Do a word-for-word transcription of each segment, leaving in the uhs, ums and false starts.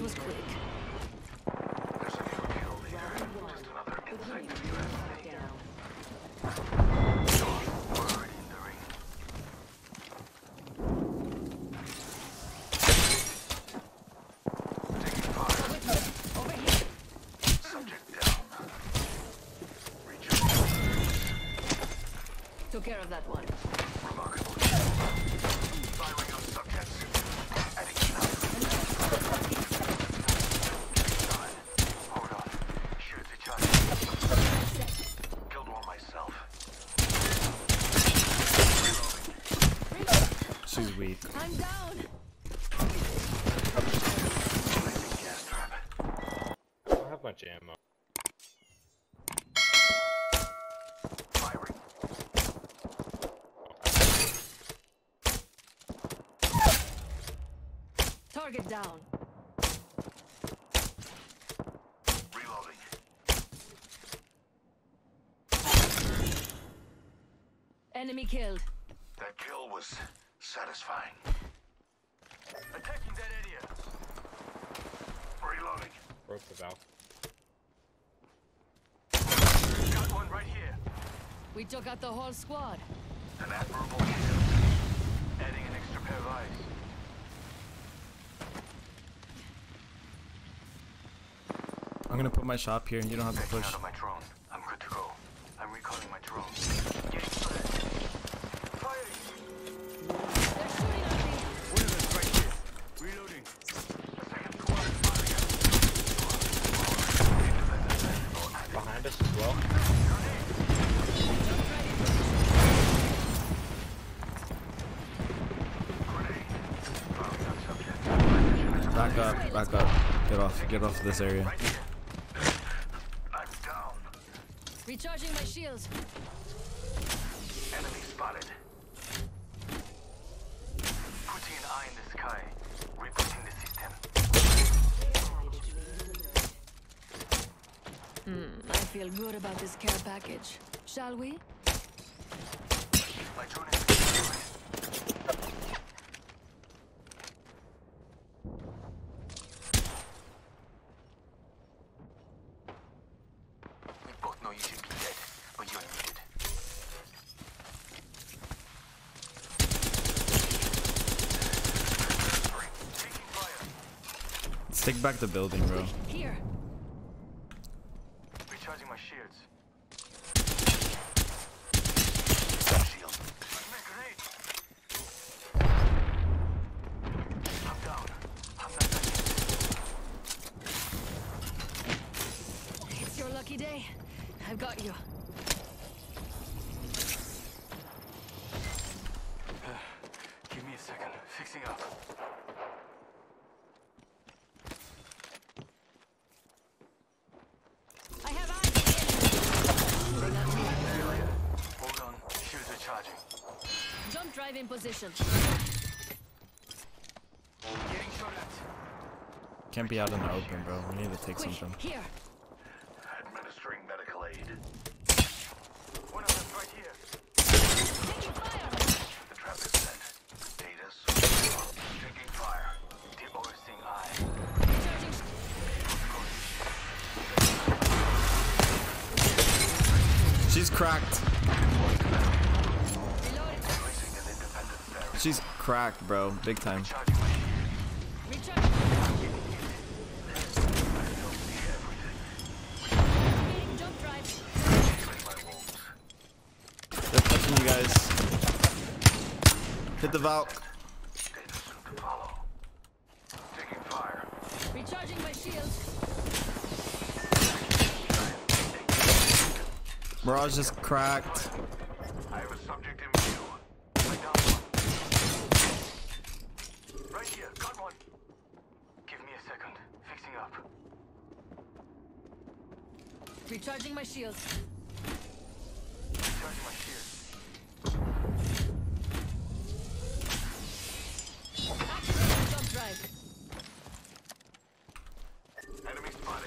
was quick. There's a new kill leader. Just another insect if you ask me. We're already in the ring. Taking fire. Over here. Subject down. Reach. Took care of that one. Remarkable. Firing on subjects. Adding enough. Hold on. Shoot the charge. Killed one myself. She's weak. I'm down. Gas trap. I don't have much ammo. Firing. Target down. Reloading. Enemy killed. That kill was satisfying. Attacking that area. Reloading. Broke the valve. Got one right here. We took out the whole squad. An admirable kill. Adding an extra pair of eyes. I'm gonna put my shop here and you don't have to Backing push. out of my drone. I'm good to go. I'm recalling my drone. Getting spotted. Firing. They're shooting at me. One of us right here. Reloading. A second squad is firing at us. Behind us as well. Grenade. Firing on subject. Back up, back up. Get off, get off this area. Right here. I'm down. Recharging my shields. Enemy spotted. Putting an eye in the sky. Rebooting the system. Hmm, I feel good about this care package. Shall we? My drone is destroyed. We both know you should be dead, but you're needed. Taking fire. Stick back the building, bro. Here. Recharging my shields. Shield. Grenade. I'm down. I'm not done yet. It's your lucky day. I've got you. Give me a second. Fixing up. I have eyes. Hold on. Shields are charging. Jump drive in position. Getting shot at. Can't be out in the open, bro. We need to take Quick, something. here. Administering medical aid. One of them right here. Taking fire. The trap is set. Data switched off. Taking fire. The overseeing eye. Recharging. She's cracked. Reloading. Placing an independent there. She's cracked, bro. Big time. Charging my shield. Recharging. Getting jump drive. Healing my wounds. They're pushing you guys. Hit the Valk. Data soon to follow. Taking fire. Recharging my shields. Mirage is cracked. I have a subject in view. I down one. Right here. Got one. Give me a second. Fixing up. Recharging my shields. Recharging my shield. Activating jump drive. Enemy spotted.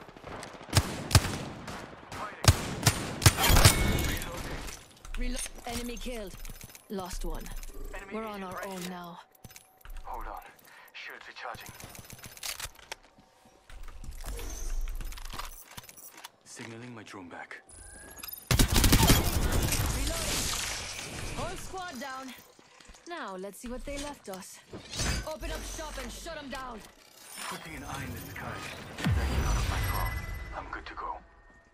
Fighting. Reloading. Reload. Enemy killed. Lost one. Enemy We're on agent our right own here. now. Hold on. Shields recharging. Signaling my drone back. Reloading. Whole squad down. Now, let's see what they left us. Open up shop and shut them down. Putting an eye in the sky. Backing out of my drone. I'm good to go.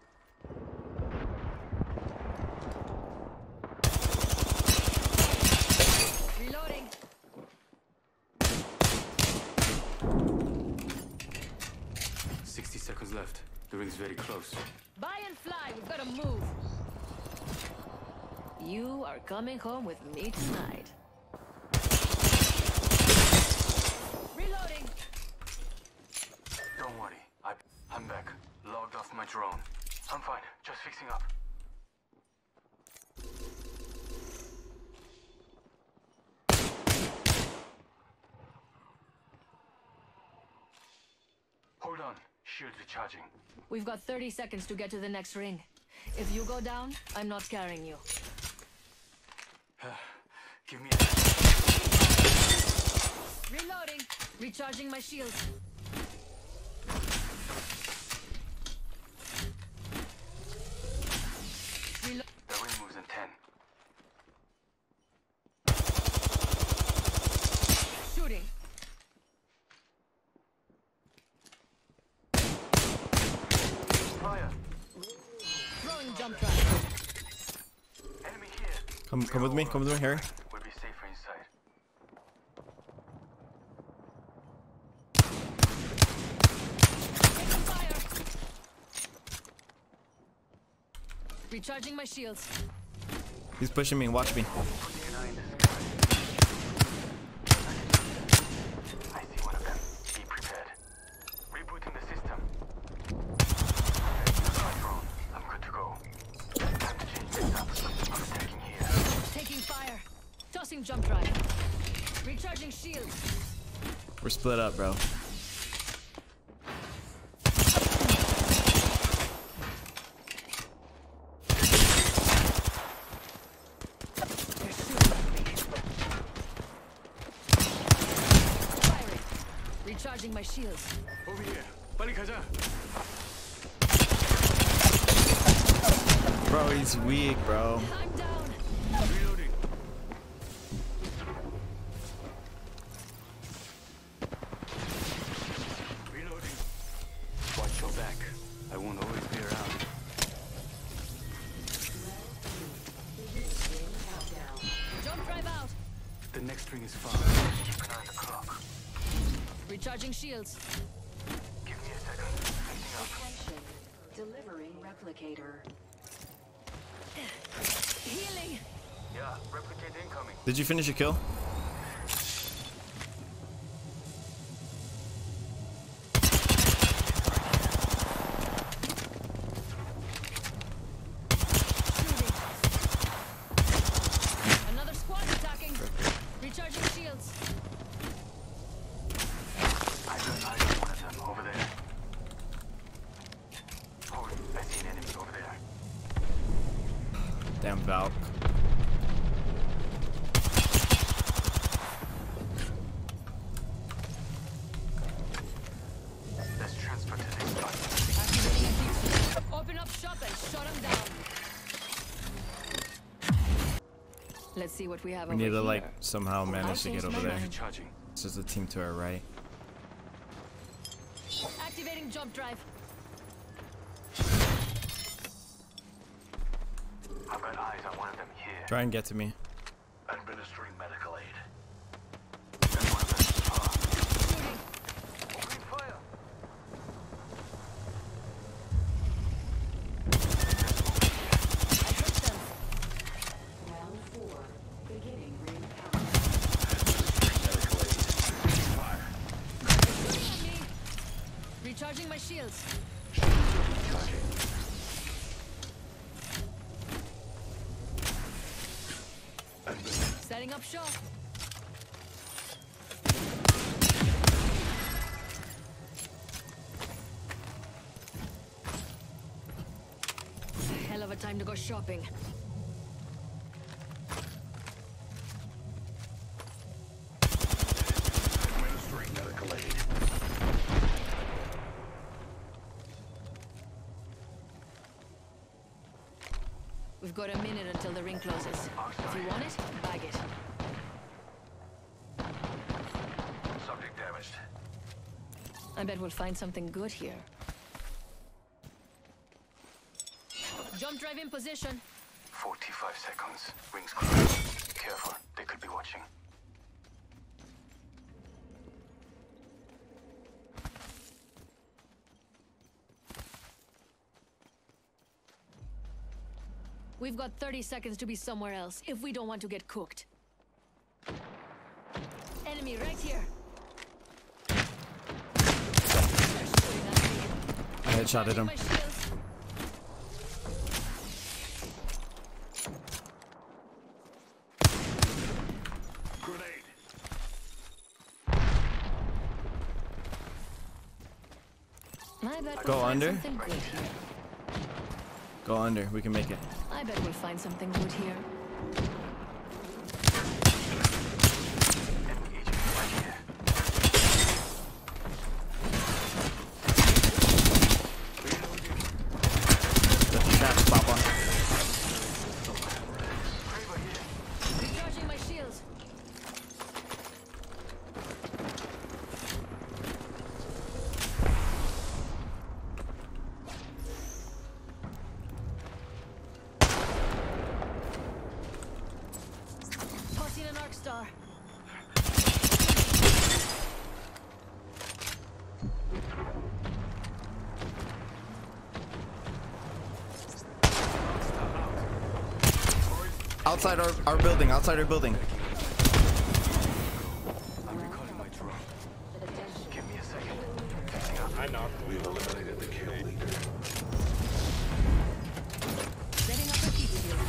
Reloading. Sixty seconds left. The ring's very close. Buy and fly. We've got to move. You are coming home with me tonight. Reloading. Don't worry. I, I'm back. Logged off my drone. I'm fine. Just fixing up. Hold on. Shields recharging. We've got thirty seconds to get to the next ring. If you go down, I'm not carrying you. Give me a... Reloading. Recharging my shields. Relo- The ring moves in ten. Shooting. Fire! Throwing jump drive. Enemy here. Come, come with me. Come with me, Harry. We'll be safer inside. Taking fire. Recharging my shields. He's pushing me. Watch me. Putting an eye in the sky. I see one of them. Be prepared. Rebooting the system. My drone. I'm good to go. Time to change this up. I'm attacking here. Taking fire. Tossing jump drive. Recharging shields. We're split up, bro. They're shooting at me. Firing. Recharging my shields. Over here. 빨리 가자. Bro, he's weak, bro. I'm down. Reloading. Reloading. Watch your back. I won't always be around. Jump drive out. The next ring is far. Keep an eye on the clock. Recharging shields. Give me a second. Fixing up. Attention. Delivering replicator. Healing. Yeah, replicate incoming. Did you finish your kill? Shooting. Another squad attacking. Recharging shields. I got eyes on one of them over there. Hold, I see an enemy over there. Damn Valk. Let's transfer to this spot. Activating a heat shield. Open up shop and shut them down. Let's see what we have We over need to here. like somehow manage to change get over my there. mind. Recharging. This is the team to our right. Activating jump drive. I've got eyes on one of them here. Try and get to me. Administering medical aid. And one of them is far. Shooting. Opening fire. I hit them. Round four. Beginning ring count. Shooting at me. Recharging my shields. Setting up shop. Hell of a time to go shopping. Administering medical aid. We've got a minute until the ring closes. If you want it, bag it. Subject damaged. I bet we'll find something good here. Jump drive in position. forty-five seconds. Rings closed. Careful, they could be watching. We've got thirty seconds to be somewhere else if we don't want to get cooked. Enemy right here. They're shooting at me. I headshotted him. My shields. Grenade. I bet Go we'll find under? something good here. Go under. We can make it. I bet we'll find something good here. Enemy agent right here. Let the traps pop on. Recharging my shields. Tossing an arc star. Outside our, our building. Outside our building. I'm recalling my drone. Give me a second. Fixing up. I knocked him. We've eliminated the kill leader. Setting up a heat shield.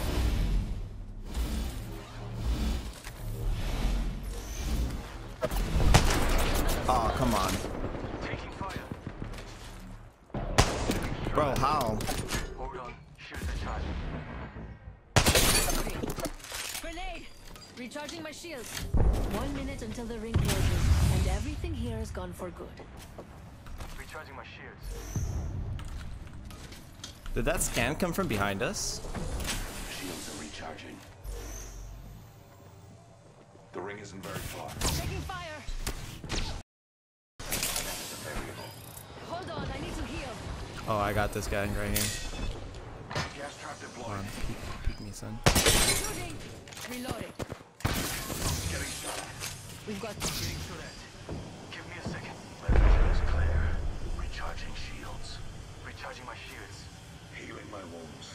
Oh, come on. Taking fire. Bro, how? Hold on. Shields are charging. Grenade! Recharging my shields. One minute until the ring closes, and everything here is gone for good. Recharging my shields. Did that scan come from behind us? Shields are recharging. The ring isn't very far. Taking fire! Hold on, I need to heal. Oh, I got this guy right here. Gas trap Come deployed. on. Peek, peek me, son. Shooting! Reloading. Getting shot. We've got Getting to that. Give me a second. My vision is clear. Recharging shields. Recharging my shields. Healing my wounds.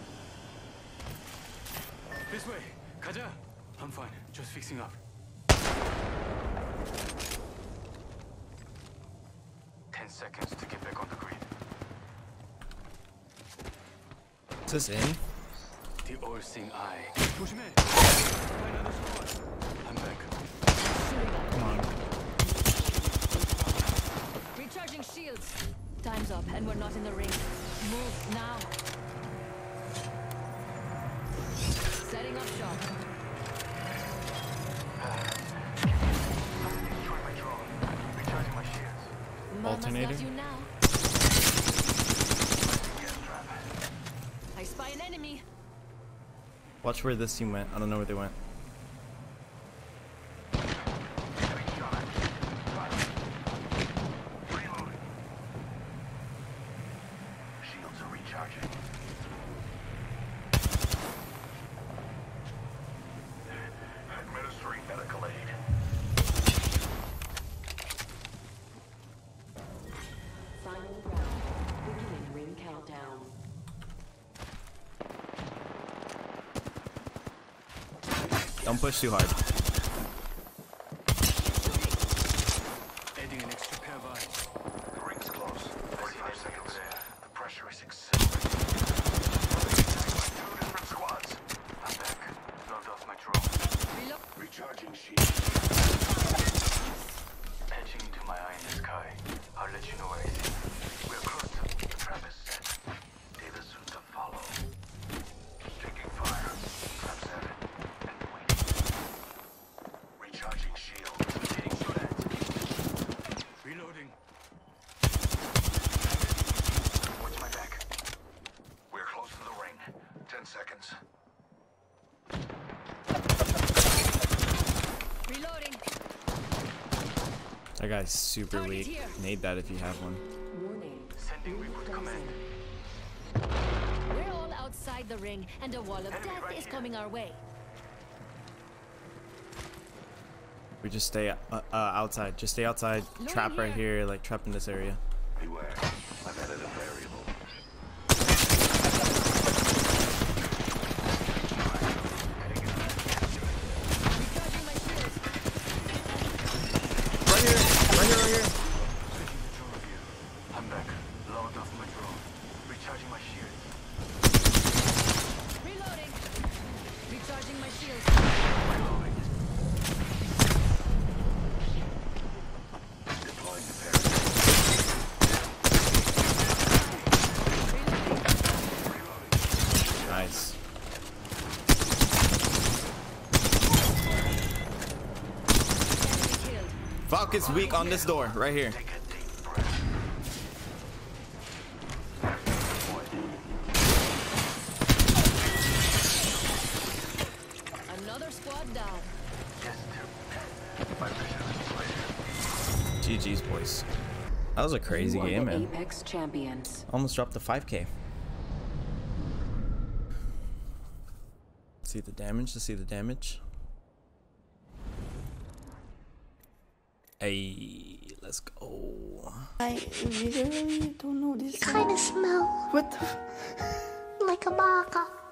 This way. 가자. I'm fine. Just fixing up. Ten seconds to get back on the grid. Is this in? The all-seeing eye. 조심해. Another squad. I'm back. Come on. recharging shields. Time's up, and we're not in the ring. Move now. Setting up shop. Destroy my drone. Recharging my shields. Mama's Alternator? got you now. Gas trap. I spy an enemy. Watch where this team went. I don't know where they went. Getting shot. Reloading. Shields are recharging. Administering medical aid. Final round. Beginning ring countdown. Don't push too hard. Adding an extra pair of eyes. The ring's close. forty-five seconds. The pressure is accelerating. Two different squads. I'm back. Logged off my drone. Reload. Recharging shield. Patching into my eye in the sky. I'll let you know where I see. We're close. The trap is set. Data soon to follow. Taking fire. Trap set. And waiting. Recharging shield. Getting shot at. Reloading. guy's super Target weak. here. Nade that if you have one. Warning. Sending recruit command. We're all outside the ring, and a wall of death is coming our way. We just stay uh, uh, outside. Just stay outside. Loading Trap right here. here. Like trap in this area. Beware. I've added a variable. Recharging my shields. Right here. Right here. Right here. Switching the drone view. I'm back. Logged off my drone. Recharging my shield. Reloading. Recharging my shields. Reloading. Deploying the parachute. Nice. Enemy killed. Fuck is weak on this door. Right here. Take a deep breath. Another squad down. Yes, two. My vision is clear. G G's boys. That was a crazy You are game, the man. Apex champions. Almost dropped the five K. See the damage. To see the damage. Hey, let's go. I literally don't know this. Kind of smell What the? like a baka.